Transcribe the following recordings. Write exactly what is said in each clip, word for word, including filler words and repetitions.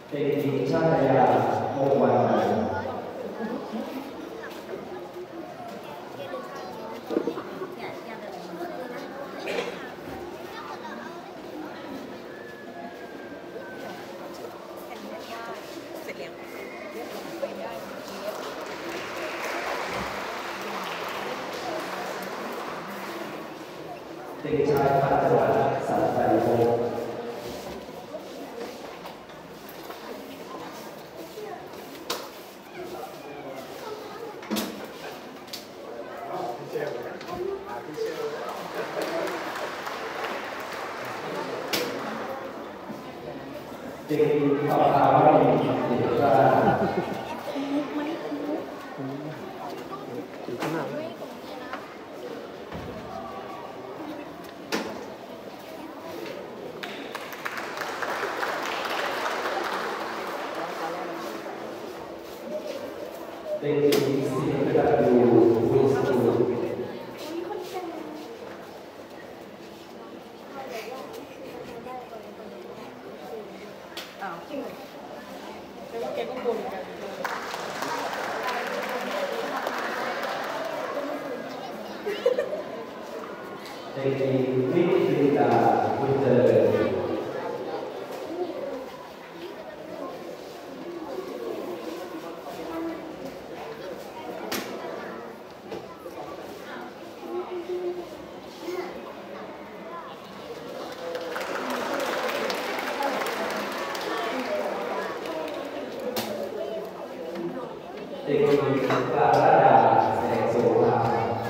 เด็กหญิงชาตยาโมกวันเด็กชายพัฒวัฒน์สันติพงศ์เด็กหญิงปภาวดีเด็กชายเด็กหญิงสิงห์กระดูบุญสูงอ้าวจริงเลยแล้วแกก็บ่นกันเด็กหญิงวิจิตราบุญเจริญเด็กหญิงปราราดาแสงโสภา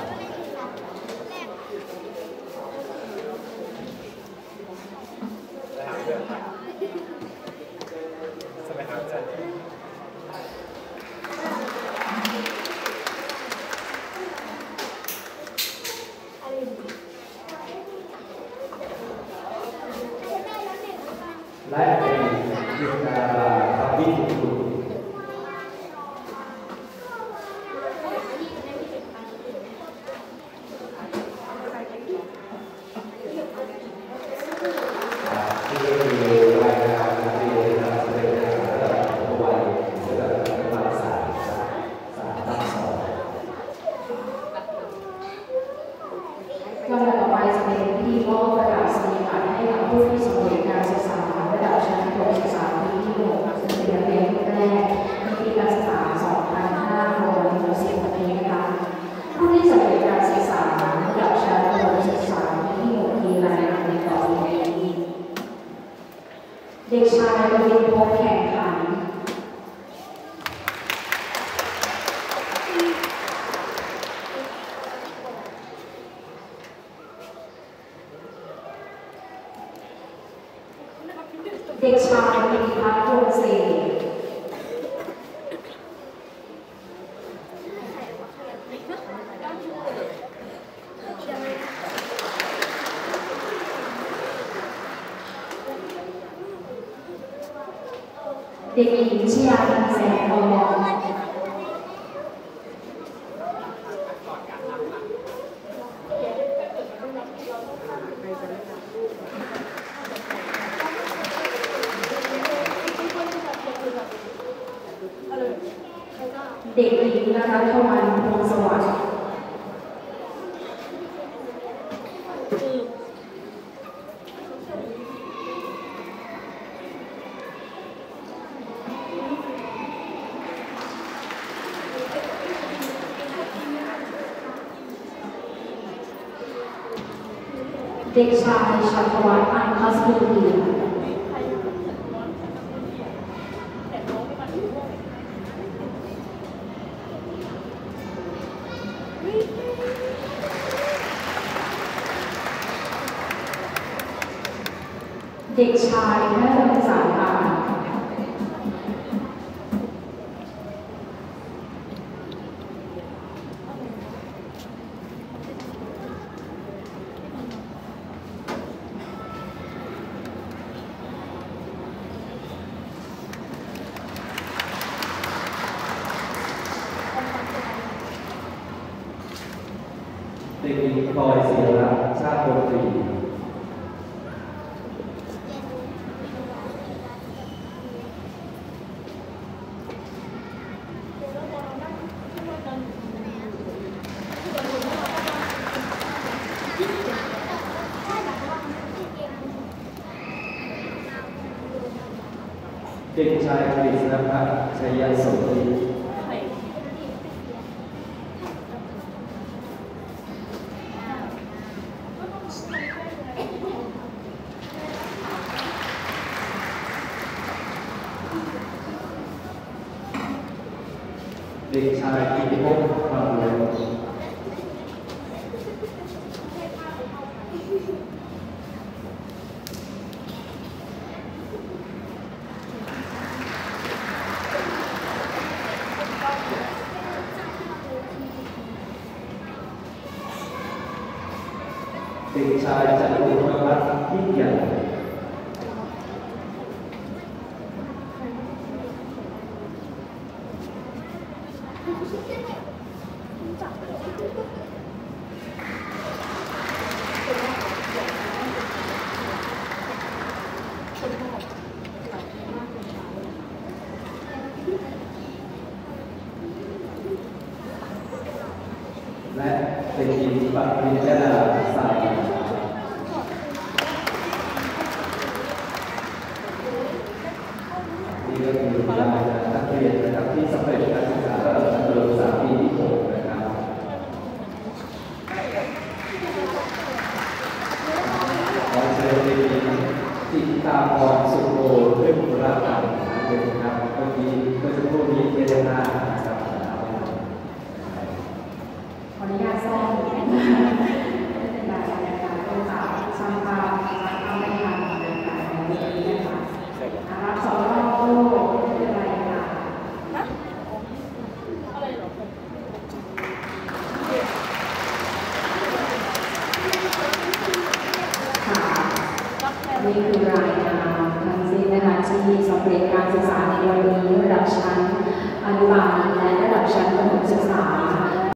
และเด็กหญิงจิตราภาคำวิจิตรลำดับต่อไปจะเป็นพิธีมอบประกาศนียบัตรให้กับผู้ที่สำเร็จการศึกษาระดับชั้นประถมศึกษาปีที่หกซึ่งเป็นนักเรียนรุ่นแรกในปีการศึกษา สองพันห้าร้อยหกสิบ นี้นะคะผู้ที่สำเร็จการศึกษาระดับชั้นประถมศึกษาปีที่หกมีรายนามในต่อไปนี้เด็กชายวินพงษ์แข่งขันเด็กชายปิติพัฒน์วงศ์เสนเด็กหญิงชยาลัยแสงทองเด็กหญิงนะคะทวันพงศ์สวัสดิ์เด็กชายชัชวัฒน์อัญคัสบุรีเด็กชายแม่รังสรรค์อ่านเด็กหญิงพลอยศิระชาติดนตรีเด็กชายกฤษณพัฒน์ชัยโสติ เด็กชายกิติพงศ์ความเร็วเด็กชายจตุรพัฒน์ยิ่งใหญ่และเป็นทีมปริญญาสายนี่ก็คือรายนักเรียนนะครับที่สำเร็จการศึกษาระดับชั้นประถมศึกษาปีที่หกนะครับขอเชิญเด็กหญิงจิตตาพรสุโขเรื่องรักกันนะครับเมื่อกี้เมื่อสักครู่นี้เจตนานะครับขออนุญาตแทรกเป็นแบบการเรื่องจากสร้างภาพสร้างภาพไม่ทันในการในวันนี้นะคะรับสองรอบโลกไม่เป็นไรค่ะอะไรหรอค่ะนี่คือรายงานทั้งสิ้นนะคะที่สำเร็จการศึกษาในวันนี้ระดับชั้นอนุบาลและระดับชั้นประถมศึกษา